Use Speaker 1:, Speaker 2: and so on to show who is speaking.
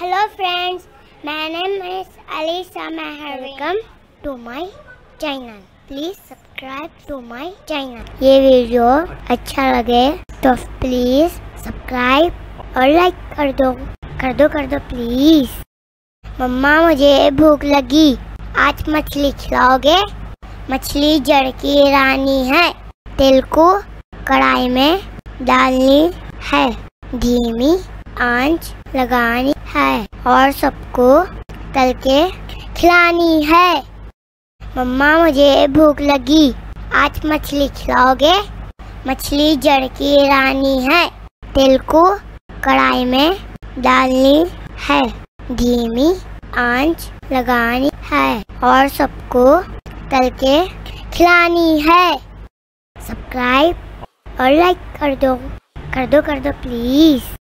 Speaker 1: Hello friends, my name is Alisa Meher. Welcome to my channel. Please subscribe to my channel. ये video अच्छा लगे तो please subscribe और like कर दो प्लीज। मम्मा मुझे भूख लगी, आज मछली खिलाओगे? मछली जड़ की रानी है, तेल को कढ़ाई में डालनी है, धीमी आंच लगानी है और सबको तल के खिलानी है। मम्मा मुझे भूख लगी, आज मछली खिलाओगे? मछली जड़ की रानी है, तेल को कढ़ाई में डालनी है, धीमी आंच लगानी है और सबको तल के खिलानी है। सब्सक्राइब और लाइक कर दो प्लीज।